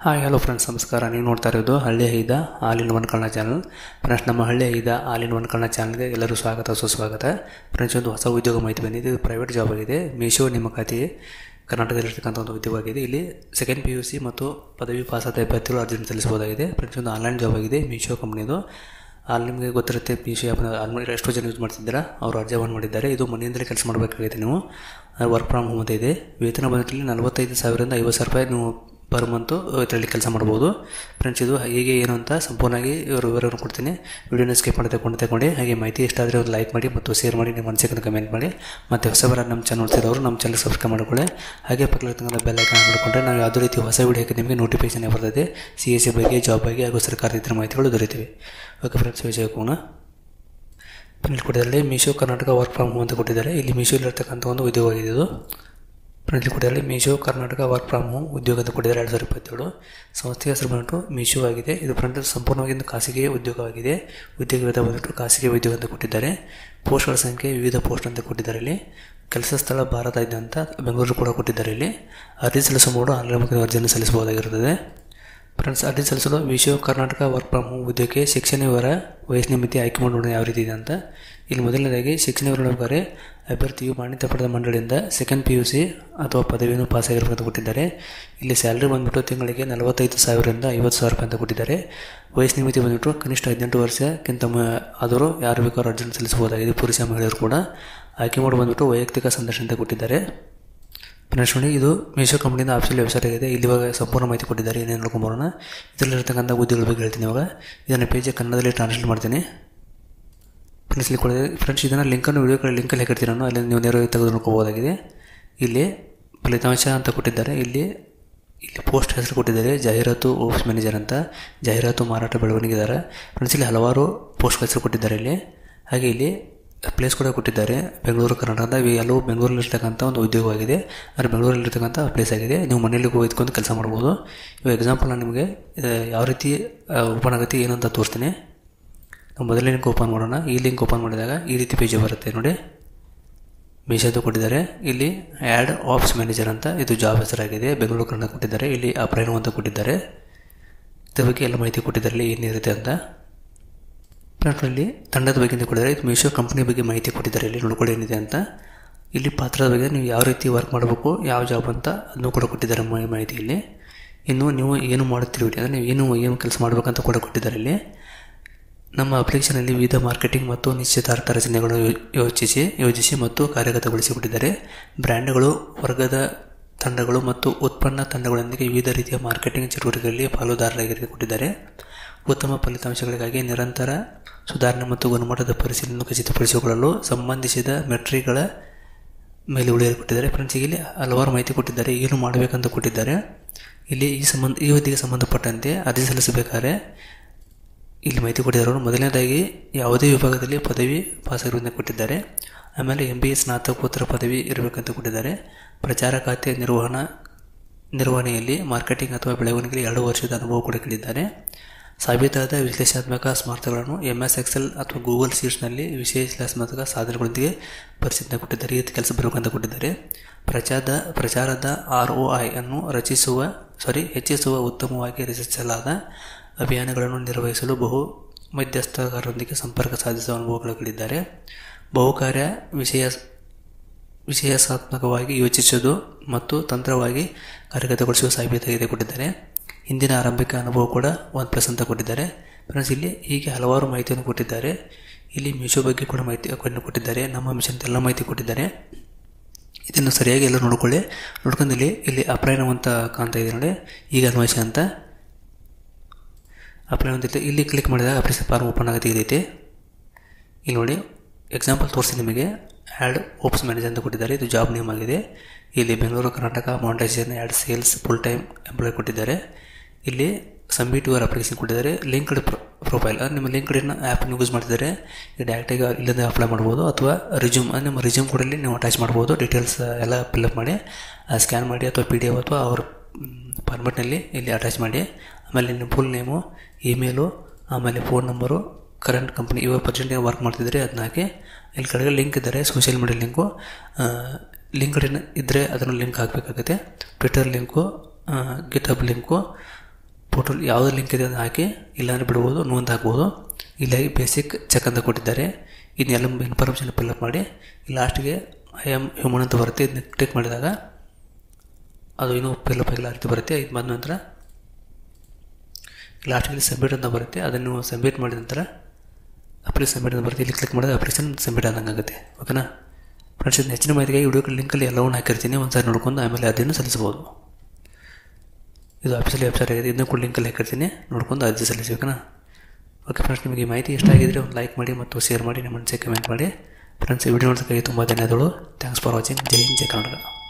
Hi hello friends, ನಮಸ್ಕಾರ. ನೀವು ನೋಡ್ತಾ ಇರೋದು ಹಳ್ಳಿ ಐದ all in one Kannada channel. Friends, ನಮ್ಮ ಹಳ್ಳಿ ಐದ ಆಲ್ ಇನ್ ಒನ್ ಕನ್ನಡ ಚಾನಲ್ಗೆ ಎಲ್ಲರೂ ಸ್ವಾಗತ ಸುಸ್ವಾಗತ. ಫ್ರೆಂಡ್ಸ್, ಒಂದು ಹೊಸ ಉದ್ಯೋಗ ಮಾಹಿತಿ ಬಂದಿದೆ. ಇದು ಪ್ರೈವೇಟ್ ಜಾಬ್ ಆಗಿದೆ. ಮೀಶೋ ನೇಮಕಾತಿ ಕರ್ನಾಟಕದಲ್ಲಿರ್ತಕ್ಕಂಥ ಒಂದು ಉದ್ಯೋಗ ಆಗಿದೆ. ಇಲ್ಲಿ ಸೆಕೆಂಡ್ PUC ಮತ್ತು ಪದವಿ ಪಾಸಾದ ಅಭ್ಯರ್ಥಿಗಳು ಅರ್ಜಿಯನ್ನು ಸಲ್ಲಿಸಬಹುದಾಗಿದೆ. ಫ್ರೆಂಡ್ಸ್, ಒಂದು ಆನ್ಲೈನ್ ಜಾಬ್ ಆಗಿದೆ ಮೀಶೋ ಕಂಪ್ನಿದು. ಅಲ್ಲಿ ನಿಮಗೆ ಗೊತ್ತಿರುತ್ತೆ, ಮೀಶೋ ಆ್ಯಪ್ನ ಎಷ್ಟೋ ಜನ ಯೂಸ್ ಮಾಡ್ತಿದ್ದೀರಾ, ಅವರು ಅರ್ಜಿ ಆನ್ ಮಾಡಿದ್ದಾರೆ. ಇದು ಮನೆಯಿಂದಲೇ ಕೆಲಸ ಮಾಡಬೇಕಾಗಿದೆ. ನೀವು ವರ್ಕ್ ಫ್ರಮ್ ಹೋಮ್ ಇದೆ. ವೇತನ ಬಂದಿಲ್ಲಿ 45,000 ರಿಂದ 50,000 ರೂಪಾಯಿ ನೀವು ಪರ್ ಮಂತು ಇದರಲ್ಲಿ ಕೆಲಸ ಮಾಡ್ಬೋದು. ಫ್ರೆಂಡ್ಸ್, ಇದು ಹೇಗೆ ಏನು ಅಂತ ಸಂಪೂರ್ಣವಾಗಿ ವಿವರವನ್ನು ಕೊಡ್ತೀನಿ. ವಿಡಿಯೋನ ಸ್ಕಿಪ್ ಮಾಡಿ ತಗೊಂಡು ಹಾಗೆ ಮಾಹಿತಿ ಇಷ್ಟ ಆದರೆ ಒಂದು ಲೈಕ್ ಮಾಡಿ ಮತ್ತು ಶೇರ್ ಮಾಡಿ, ನಿಮ್ಮ ಅನಿಸಿಕೆಯನ್ನು ಕಮೆಂಟ್ ಮಾಡಿ. ಮತ್ತು ಹೊಸಬರ ನಮ್ಮ ಚಾನಲ್ ನೋಡ್ತಿರೋರು ನಮ್ಮ ಚಾನಲ್ ಸಬ್ಸ್ಕ್ರೈಬ್ ಮಾಡಿಕೊಳ್ಳಿ. ಹಾಗೆ ಪಕ್ಕದ ಬೆಲ್ ಐಕಾನ್ ಮಾಡಿಕೊಂಡ್ರೆ ನಾವು ಯಾವುದೇ ರೀತಿ ಹೊಸ ವಿಡಿಯೋಕ್ಕೆ ನಿಮಗೆ ನೋಟಿಫಿಕೇಶನ್ ಬರ್ತದೆ. CSE ಬಗ್ಗೆ, ಜಾಬ್ ಬಗ್ಗೆ ಹಾಗೂ ಸರ್ಕಾರದ ಇತರ ಮಾಹಿತಿಗಳು ದೊರೆಯುತ್ತವೆ. ಓಕೆ ಫ್ರೆಂಡ್ಸ್, ವಿಷಯಕ್ಕೆ ಹೋಗೋಣ. ಇಲ್ಲಿ ಕೊಟ್ಟಿದ್ದಾರೆ Meesho Karnataka work from home ಅಂತ ಕೊಟ್ಟಿದ್ದಾರೆ. ಇಲ್ಲಿ ಮೀಶೋಲಿರ್ತಕ್ಕಂಥ ಒಂದು ಉದ್ಯೋಗ ಆಗಿದೆ ಇದು. ಫ್ರೆಂಡ್ಲಿ ಕೊಟ್ಟಿದ್ದಾರೆ Meesho Karnataka work from home ಉದ್ಯೋಗ ಅಂತ ಕೊಟ್ಟಿದ್ದಾರೆ. 2027 ಸಂಸ್ಥೆಯ ಹೆಸರು ಬಂದ್ಬಿಟ್ಟು ಮೀಶೋ ಆಗಿದೆ. ಇದು ಫ್ರೆಂಡ್ ಸಂಪೂರ್ಣವಾಗಿ ಒಂದು ಖಾಸಗಿ ಉದ್ಯೋಗವಾಗಿದೆ. ಉದ್ಯೋಗದ ಬಂದ್ಬಿಟ್ಟು ಖಾಸಗಿ ಉದ್ಯೋಗ ಅಂತ ಕೊಟ್ಟಿದ್ದಾರೆ. ಪೋಸ್ಟ್ಗಳ ಸಂಖ್ಯೆ ವಿವಿಧ ಪೋಸ್ಟ್ ಅಂತ ಕೊಟ್ಟಿದ್ದಾರೆ. ಇಲ್ಲಿ ಕೆಲಸ ಸ್ಥಳ ಭಾರತಾದ್ಯಂತ ಬೆಂಗಳೂರು ಕೂಡ ಕೊಟ್ಟಿದ್ದಾರೆ. ಇಲ್ಲಿ ಅರ್ಜಿ ಸಲ್ಲಿಸುವ ಆನ್ಲೈನ್ ಮೂಲಕ ಅರ್ಜಿಯನ್ನು ಸಲ್ಲಿಸಬಹುದಾಗಿರುತ್ತದೆ. ಫ್ರೆಂಡ್ಸ್, ಅರ್ಜಿ ಸಲ್ಲಿಸಲು Meesho Karnataka work from home ಉದ್ಯೋಗಕ್ಕೆ ಶಿಕ್ಷಣ ವಿವರ, ವಯಸ್ಸಿನ ಮಿತಿ ಆಯ್ಕೆ ಮಾಡೋಣ ಯಾವ ರೀತಿ ಇದೆ ಅಂತ. ಇಲ್ಲಿ ಮೊದಲನೇದಾಗಿ ಶಿಕ್ಷಣ ವಿವರ ನೋಡಿದರೆ ಅಭ್ಯರ್ಥಿಯು ಮಾನ್ಯತೆ ಪಡೆದ ಮಂಡಳಿಯಿಂದ ಸೆಕೆಂಡ್ PUC ಅಥವಾ ಪದವಿಯನ್ನು ಪಾಸಾಗಿರಬೇಕಂತ ಕೊಟ್ಟಿದ್ದಾರೆ. ಇಲ್ಲಿ ಸ್ಯಾಲ್ರಿ ಬಂದುಬಿಟ್ಟು ತಿಂಗಳಿಗೆ 45,000 ರಿಂದ 50,000 ರೂಪಾಯಿ ಅಂತ ಕೊಟ್ಟಿದ್ದಾರೆ. ವಯಸ್ಸಿನ ಮಿತಿ ಬಂದುಬಿಟ್ಟು ಕನಿಷ್ಠ 18 ವರ್ಷಕ್ಕಿಂತ ಆದರೂ ಯಾರು ಬೇಕಾದ್ರೂ ಅರ್ಜಿಯನ್ನು ಸಲ್ಲಿಸಬಹುದಾಗಿದೆ. ಪುರುಷ ಮಹಿಳೆಯರು ಕೂಡ. ಆಯ್ಕೆ ಮಾಡಿ ಬಂದುಬಿಟ್ಟು ವೈಯಕ್ತಿಕ ಸಂದರ್ಶನ ಅಂತ ಕೊಟ್ಟಿದ್ದಾರೆ. ಫ್ರೆಂಡ್ಸ್, ನೋಡಿ, ಇದು ಮೀಶೋ ಕಂಪ್ನಿಯಿಂದ ಆಫೀಸಿಯಲ್ ವೆಬ್ಸೈಟ್ ಆಗಿದೆ. ಇಲ್ಲಿ ಇವಾಗ ಸಂಪೂರ್ಣ ಮಾಹಿತಿ ಕೊಟ್ಟಿದ್ದಾರೆ. ಏನೇನು ನೋಡ್ಕೊಂಬರೋಣ. ಇದರಲ್ಲಿರ್ತಕ್ಕಂಥ ಉದ್ಯೋಗಗಳ ಬಗ್ಗೆ ಹೇಳ್ತೀನಿ. ಇವಾಗ ಇದನ್ನು ಪೇಜಿಗೆ ಕನ್ನಡದಲ್ಲಿ ಟ್ರಾನ್ಸ್ಲೇಟ್ ಮಾಡ್ತೀನಿ. ಫ್ರೆಂಡ್ಸ್, ಇಲ್ಲಿ ಕೊಡಿದೆ. ಫ್ರೆಂಡ್ಸ್, ಇದನ್ನು ಲಿಂಕನ್ನು ವಿಡಿಯೋ ಕಡೆ ಲಿಂಕಲ್ಲಿ ಹಾಕಿರ್ತೀನಿ ನಾನು. ಅಲ್ಲಿ ನೀವು ನೇರವಾಗಿ ತೆಗೆದು ನೋಡ್ಕೋಬೋದಾಗಿದೆ. ಇಲ್ಲಿ ಫಲಿತಾಂಶ ಅಂತ ಕೊಟ್ಟಿದ್ದಾರೆ. ಇಲ್ಲಿ ಪೋಸ್ಟ್ ಹೆಸರು ಕೊಟ್ಟಿದ್ದಾರೆ, ಜಾಹೀರಾತು ಆಫೀಸ್ ಮ್ಯಾನೇಜರ್ ಅಂತ. ಜಾಹೀರಾತು ಮಾರಾಟ ಬೆಳವಣಿಗೆದಾರ. ಫ್ರೆಂಡ್ಸ್, ಇಲ್ಲಿ ಹಲವಾರು ಪೋಸ್ಟ್ ಹೆಸರು ಕೊಟ್ಟಿದ್ದಾರೆ. ಇಲ್ಲಿ ಹಾಗೆ ಇಲ್ಲಿ ಪ್ಲೇಸ್ ಕೂಡ ಕೊಟ್ಟಿದ್ದಾರೆ. ಬೆಂಗಳೂರು, ಕರ್ನಾಟಕದ ಎಲ್ಲವೂ ಬೆಂಗಳೂರಲ್ಲಿರ್ತಕ್ಕಂಥ ಒಂದು ಉದ್ಯೋಗವಾಗಿದೆ. ಅಂದರೆ ಬೆಂಗಳೂರಲ್ಲಿರ್ತಕ್ಕಂಥ ಪ್ಲೇಸ್ ಆಗಿದೆ. ನೀವು ಮನೆಯಲ್ಲಿ ಹೋಗಿದ್ಕೊಂಡು ಕೆಲಸ ಮಾಡ್ಬೋದು. ಇವಾಗ ಎಕ್ಸಾಂಪಲ್ ನಾನು ನಿಮಗೆ ಯಾವ ರೀತಿ ಓಪನ್ ಆಗುತ್ತೆ ಏನಂತ ತೋರಿಸ್ತೀನಿ. ನಾವು ಮೊದಲೇ ಲಿಂಕ್ ಓಪನ್ ಮಾಡೋಣ. ಈ ಲಿಂಕ್ ಓಪನ್ ಮಾಡಿದಾಗ ಈ ರೀತಿ ಪೇಜ್ ಬರುತ್ತೆ ನೋಡಿ. ಮೀಶೋದು ಕೊಟ್ಟಿದ್ದಾರೆ. ಇಲ್ಲಿ ಆ್ಯಡ್ ಆಫೀಸ್ ಮ್ಯಾನೇಜರ್ ಅಂತ ಇದು ಜಾಬ್ ಹೆಸರಾಗಿದೆ. ಬೆಂಗಳೂರು, ಕರ್ನಾಟಕ ಕೊಟ್ಟಿದ್ದಾರೆ. ಇಲ್ಲಿ ಅಪ್ಲೈ ಅಂತ ಕೊಟ್ಟಿದ್ದಾರೆ. ಇದ್ರ ಬಗ್ಗೆ ಎಲ್ಲ ಮಾಹಿತಿ ಕೊಟ್ಟಿದ್ದಾರೆ ಇಲ್ಲಿ ಏನಿರುತ್ತೆ ಅಂತ. ಫ್ರೆಂಡ್ಸಲ್ಲಿ ತಂಡದ ಬಗ್ಗೆ ಕೊಟ್ಟಿದ್ದಾರೆ. ಇದು ಮೀಶೋ ಕಂಪ್ನಿ ಬಗ್ಗೆ ಮಾಹಿತಿ ಕೊಟ್ಟಿದ್ದಾರೆ. ಇಲ್ಲಿ ನೋಡ್ಕೊಳ್ಳಿ ಏನಿದೆ ಅಂತ. ಇಲ್ಲಿ ಪಾತ್ರದ ಬಗ್ಗೆ ನೀವು ಯಾವ ರೀತಿ ವರ್ಕ್ ಮಾಡಬೇಕು, ಯಾವ ಜಾಬ್ ಅಂತ ಅದನ್ನು ಕೂಡ ಕೊಟ್ಟಿದ್ದಾರೆ ಮಾಹಿತಿ ಇಲ್ಲಿ. ಇನ್ನು ನೀವು ಏನು ಮಾಡುತ್ತೀರಿ, ಅಂದರೆ ನೀವು ಏನು ಕೆಲಸ ಮಾಡಬೇಕಂತ ಕೂಡ ಕೊಟ್ಟಿದ್ದಾರೆ. ಇಲ್ಲಿ ನಮ್ಮ ಅಪ್ಲಿಕೇಶನಲ್ಲಿ ವಿವಿಧ ಮಾರ್ಕೆಟಿಂಗ್ ಮತ್ತು ನಿಶ್ಚಿತಾರ್ಥ ರಚನೆಗಳನ್ನು ಯೋಜಿಸಿ ಮತ್ತು ಕಾರ್ಯಗತಗೊಳಿಸಿಕೊಟ್ಟಿದ್ದಾರೆ. ಬ್ರ್ಯಾಂಡ್ಗಳು, ವರ್ಗದ ತಂಡಗಳು ಮತ್ತು ಉತ್ಪನ್ನ ತಂಡಗಳೊಂದಿಗೆ ವಿವಿಧ ರೀತಿಯ ಮಾರ್ಕೆಟಿಂಗ್ ಚಟುವಟಿಕೆಗಳಲ್ಲಿ ಪಾಲುದಾರರಾಗಿ ಕೊಟ್ಟಿದ್ದಾರೆ. ಉತ್ತಮ ಫಲಿತಾಂಶಗಳಿಗಾಗಿ ನಿರಂತರ ಸುಧಾರಣೆ ಮತ್ತು ಗುಣಮಟ್ಟದ ಪರಿಶೀಲನೆಯನ್ನು ಖಚಿತಪಡಿಸಿಕೊಳ್ಳಲು ಸಂಬಂಧಿಸಿದ ಮೆಟ್ರಿಕ್ಗಳ ಮೇಲೆ ಉಳಿಯಲು ಕೊಟ್ಟಿದ್ದಾರೆ. ಫ್ರೆಂಡ್ಸ್, ಇಲ್ಲಿ ಹಲವಾರು ಮಾಹಿತಿ ಕೊಟ್ಟಿದ್ದಾರೆ. ಏನು ಮಾಡಬೇಕಂತ ಕೊಟ್ಟಿದ್ದಾರೆ. ಇಲ್ಲಿ ಈ ಹುದ್ದೆಗೆ ಸಂಬಂಧಪಟ್ಟಂತೆ ಅರ್ಜಿ ಸಲ್ಲಿಸಬೇಕಾದ್ರೆ ಇಲ್ಲಿ ಮಾಹಿತಿ ಕೊಟ್ಟಿದ್ದಾರೆ. ಮೊದಲನೇದಾಗಿ ಯಾವುದೇ ವಿಭಾಗದಲ್ಲಿ ಪದವಿ ಪಾಸಾಗಿರುವುದನ್ನು ಕೊಟ್ಟಿದ್ದಾರೆ. ಆಮೇಲೆ MBA ಸ್ನಾತಕೋತ್ತರ ಪದವಿ ಇರಬೇಕಂತ ಕೊಟ್ಟಿದ್ದಾರೆ. ಪ್ರಚಾರ ಖಾತೆ ನಿರ್ವಹಣೆಯಲ್ಲಿ ಮಾರ್ಕೆಟಿಂಗ್ ಅಥವಾ ಬೆಳವಣಿಗೆಯಲ್ಲಿ 2 ವರ್ಷದ ಅನುಭವ ಕೂಡ ಕೇಳಿದ್ದಾರೆ. ಸಾಬೀತಾದ ವಿಶ್ಲೇಷಣಾತ್ಮಕ ಸಾಮರ್ಥ್ಯಗಳನ್ನು MS Excel ಅಥವಾ ಗೂಗಲ್ ಶೀಟ್ಸ್ನಲ್ಲಿ ವಿಶ್ಲೇಷಣಾತ್ಮಕ ಸಾಧನಗಳೊಂದಿಗೆ ಪರಿಸ್ಥಿತಿಯನ್ನು ಕೊಟ್ಟಿದ್ದಾರೆ. ಈ ರೀತಿ ಕೆಲಸ ಬರಬೇಕಂತ ಕೊಟ್ಟಿದ್ದಾರೆ. ಪ್ರಚಾರದ ROI ಅನ್ನು ಹೆಚ್ಚಿಸುವ ಉತ್ತಮವಾಗಿ ರಚಿಸಲಾದ ಅಭಿಯಾನಗಳನ್ನು ನಿರ್ವಹಿಸಲು ಬಹು ಮಧ್ಯಸ್ಥಗಾರರೊಂದಿಗೆ ಸಂಪರ್ಕ ಸಾಧಿಸುವ ಅನುಭವಗಳು ಕೇಳಿದ್ದಾರೆ. ಬಹುಕಾರ್ಯ ವಿಷಯಾತ್ಮಕವಾಗಿ ಯೋಚಿಸುವುದು ಮತ್ತು ತಂತ್ರವಾಗಿ ಕಾರ್ಯಗತಗೊಳಿಸುವ ಸಾಬೀತಾಗಿದೆ ಕೊಟ್ಟಿದ್ದಾರೆ. ಹಿಂದಿನ ಆರಂಭಿಕ ಅನುಭವ ಕೂಡ 1+ ಅಂತ ಕೊಟ್ಟಿದ್ದಾರೆ. ಫ್ರೆಂಡ್ಸ್, ಇಲ್ಲಿ ಹೀಗೆ ಹಲವಾರು ಮಾಹಿತಿಯನ್ನು ಕೊಟ್ಟಿದ್ದಾರೆ. ಇಲ್ಲಿ ಮೀಶೋ ಬಗ್ಗೆ ಕೂಡ ಮಾಹಿತಿಯನ್ನು ಕೊಟ್ಟಿದ್ದಾರೆ. ನಮ್ಮ ಮಿಷನ್ ಎಲ್ಲ ಮಾಹಿತಿ ಕೊಟ್ಟಿದ್ದಾರೆ. ಇದನ್ನು ಸರಿಯಾಗಿ ಎಲ್ಲ ನೋಡ್ಕೊಂಡು ಇಲ್ಲಿ ಅಪ್ಲೈ ಅಂತ ಕಾಣ್ತಾ ಇದೆ ನೋಡಿ. ಈಗ ಅನ್ವಯಿಸಿ ಅಂತ ಅಪ್ಲೈ ಅಂತ ಇಲ್ಲಿ ಕ್ಲಿಕ್ ಮಾಡಿದಾಗ ಅಪ್ಲಿಕೇಶನ್ ಫಾರ್ಮ್ ಓಪನ್ ಆಗುತ್ತೆ. ಈ ರೀತಿ ಇಲ್ಲಿ ನೋಡಿ ಎಕ್ಸಾಂಪಲ್ ತೋರಿಸಿ ನಿಮಗೆ. ಆ್ಯಡ್ ಆಫೀಸ್ ಮ್ಯಾನೇಜರ್ ಅಂತ ಕೊಟ್ಟಿದ್ದಾರೆ. ಇದು ಜಾಬ್ ನೇಮ್ ಆಗಿದೆ. ಇಲ್ಲಿ Bengaluru, Karnataka, monetisation, ad sales, full time employ ಕೊಟ್ಟಿದ್ದಾರೆ. ಇಲ್ಲಿ ಸಬ್ಮಿಟ್ ಯುವರ್ ಅಪ್ಲಿಕೇಶನ್ ಕೊಟ್ಟಿದ್ದಾರೆ. ಲಿಂಕ್ಡ್ ಪ್ರೊಫೈಲ್ ನಿಮ್ಮ ಲಿಂಕ್ಡ್ ಆ್ಯಪ್ನ ಯೂಸ್ ಮಾಡ್ತಿದ್ದಾರೆ. ಈಗ ಡೈರೆಕ್ಟಾಗಿ ಇಲ್ಲಿಂದ ಅಪ್ಲೈ ಮಾಡ್ಬೋದು. ಅಥವಾ ರಿಸ್ಯೂಮ್ ನಿಮ್ಮ ರಿಸ್ಯೂಮ್ ಕೂಡ ಇಲ್ಲಿ ನೀವು ಅಟ್ಯಾಚ್ ಮಾಡ್ಬೋದು. ಡೀಟೇಲ್ಸ್ ಎಲ್ಲ ಫಿಲ್ಅಪ್ ಮಾಡಿ ಸ್ಕ್ಯಾನ್ ಮಾಡಿ ಅಥವಾ PDF ಅಥವಾ ಅವ್ರ ಫಾರ್ಮೆಟ್ನಲ್ಲಿ ಇಲ್ಲಿ ಅಟ್ಯಾಚ್ ಮಾಡಿ. ಆಮೇಲೆ ನಿಮ್ಮ ಫುಲ್ ನೇಮು, ಇಮೇಲು, ಆಮೇಲೆ ಫೋನ್ ನಂಬರು, ಕರೆಂಟ್ ಕಂಪ್ನಿ ಇವಾಗ ಪ್ರೆಸೆಂಟ್ ವರ್ಕ್ ಮಾಡ್ತಿದ್ರೆ ಅದನ್ನ ಹಾಕಿ. ಇಲ್ಲಿ ಕೆಳಗೆ ಲಿಂಕ್ ಇದ್ದಾರೆ, ಸೋಷಿಯಲ್ ಮೀಡಿಯಾ ಲಿಂಕು. ಲಿಂಕ್ಡ್ ಇದ್ದರೆ ಅದನ್ನು ಲಿಂಕ್ ಹಾಕಬೇಕಾಗುತ್ತೆ. Twitter link, GitHub link, portal ಯಾವುದೇ ಲಿಂಕ್ ಇದೆ ಅದನ್ನು ಹಾಕಿ, ಇಲ್ಲಾಂದರೆ ಬಿಡ್ಬೋದು, ನೋ ಅಂತ ಹಾಕ್ಬೋದು. ಇಲ್ಲಿ ಬೇಸಿಕ್ ಚೆಕ್ ಅಂತ ಕೊಟ್ಟಿದ್ದಾರೆ. ಇದನ್ನೆಲ್ಲ ಇನ್ಫಾರ್ಮೇಷನ್ ಫಿಲ್ಅಪ್ ಮಾಡಿ ಲಾಸ್ಟಿಗೆ ಐ ಆಮ್ ಹ್ಯೂಮನ್ ಅಂತ ಬರುತ್ತೆ. ಇದನ್ನ ಕ್ಲಿಕ್ ಮಾಡಿದಾಗ ಅದು ಇನ್ನೂ ಫಿಲ್ಅಪ್ ಆಗಿಲ್ಲ ರೀತಿ ಬರುತ್ತೆ. ಇದು ಬಂದ ನಂತರ ಲಾಸ್ಟಿಗೆ ಸಬ್ಮಿಟ್ ಅಂತ ಬರುತ್ತೆ. ಅದನ್ನು ಸಬ್ಮಿಟ್ ಮಾಡಿದ ನಂತರ ಅಪ್ಲಿಕೇಶನ್ ಸಬ್ಮಿಟ್ ಅಂತ ಬರುತ್ತೆ. ಇಲ್ಲಿ ಕ್ಲಿಕ್ ಮಾಡಿದ್ರೆ ಅಪ್ಲಿಕೇಶನ್ ಸಬ್ಮಿಟ್ ಆದಂಗೆ ಆಗುತ್ತೆ. ಓಕೆನಾ ಫ್ರೆಂಡ್ಸ್, ಇದು ಹೆಚ್ಚಿನ ಮಾಹಿತಿಗೆ ವಿಡಿಯೋ ಲಿಂಕಲ್ಲಿ ಎಲ್ಲವನ್ನೂ ಹಾಕಿರ್ತೀನಿ. ಒಂದು ಸಾರಿ ನೋಡ್ಕೊಂಡು ಆಮೇಲೆ ಅದನ್ನು ಸಲ್ಲಿಸ್ಬೋದು. ಇದು ಅಫಿಷಿಯಲ್ ವೆಬ್ಸೈಟ್ ಆಗಿದೆ. ಇದನ್ನು ಕೂಡ ಲಿಂಕಲ್ಲಿ ಹಾಕಿರ್ತೀನಿ, ನೋಡ್ಕೊಂಡು ಅರ್ಜಿ ಸಲ್ಲಿಸಿ. ಓಕೆನಾ. ಓಕೆ ಫ್ರೆಂಡ್ಸ್, ನಿಮಗೆ ಈ ಮಾಹಿತಿ ಇಷ್ಟ ಆಗಿದ್ದರೆ ಒಂದು ಲೈಕ್ ಮಾಡಿ ಮತ್ತು ಶೇರ್ ಮಾಡಿ, ನಿಮ್ಮ ಮನಸ್ಸಿಗೆ ಕಮೆಂಟ್ ಮಾಡಿ. ಫ್ರೆಂಡ್ಸ್, ಈ ವಿಡಿಯೋ ನೋಡೋದಕ್ಕಾಗಿ ತುಂಬ ಧನ್ಯವಾದಗಳು. Thanks for watching. ಜೈ ಹಿಂದ್, ಜೈ ಕರ್ನಾಟಕ.